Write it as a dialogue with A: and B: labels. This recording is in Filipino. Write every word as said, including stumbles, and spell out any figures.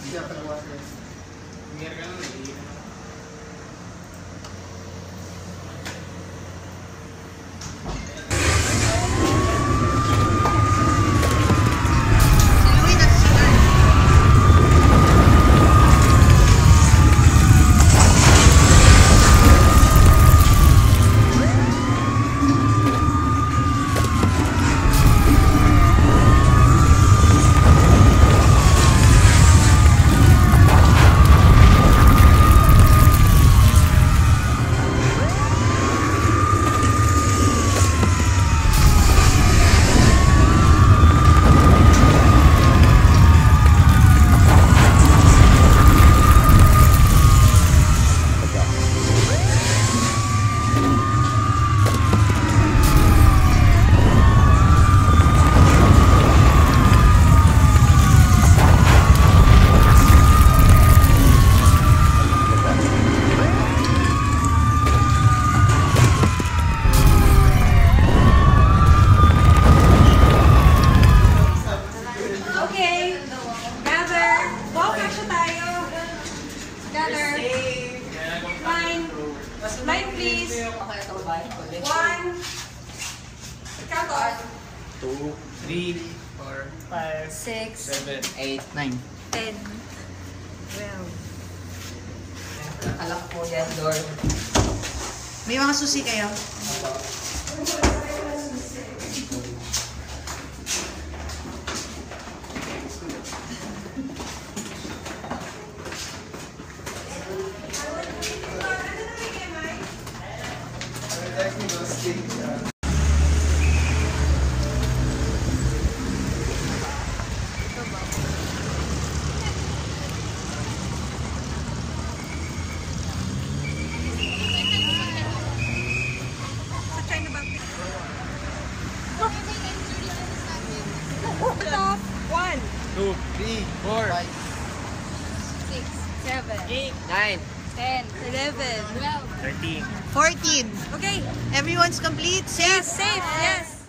A: One. Count on.
B: Two, three, four, five,
A: Six.
B: seven, eight, nine.
A: Ten. Well.
C: Alak po yan, door.
D: May mga susi kayo?
A: One.
B: Two, three, four,
C: Five.
A: Six. Seven.
B: eight, nine,
A: Ten. Eleven. Twelve.
B: thirteen.
D: fourteen.
A: Okay.
D: Everyone's complete? Safe?
A: Yes, safe. Yes.